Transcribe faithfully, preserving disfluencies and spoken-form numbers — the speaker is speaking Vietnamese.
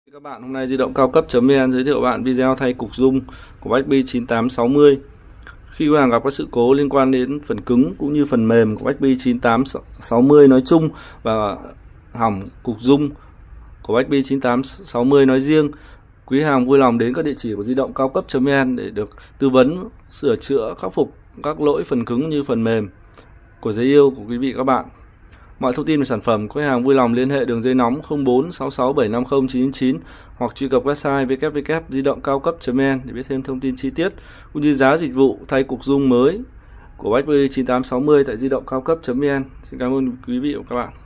Các bạn, hôm nay di động cao cấp.vn giới thiệu bạn video thay cục rung của bách bi chín tám sáu mươi. Khi khách hàng gặp các sự cố liên quan đến phần cứng cũng như phần mềm của bách bi chín tám sáu mươi nói chung và hỏng cục rung của bách bi chín tám sáu mươi nói riêng, quý khách hàng vui lòng đến các địa chỉ của di động cao cấp.vn để được tư vấn, sửa chữa, khắc phục các lỗi phần cứng như phần mềm của giấy yêu của quý vị các bạn. Mọi thông tin về sản phẩm, khách hàng vui lòng liên hệ đường dây nóng không bốn sáu sáu bảy năm không chín chín hoặc truy cập website w w w chấm di động cao cấp.vn để biết thêm thông tin chi tiết cũng như giá dịch vụ thay cục rung mới của bách bi chín tám sáu mươi tại di động cao cấp.vn. Xin cảm ơn quý vị và các bạn.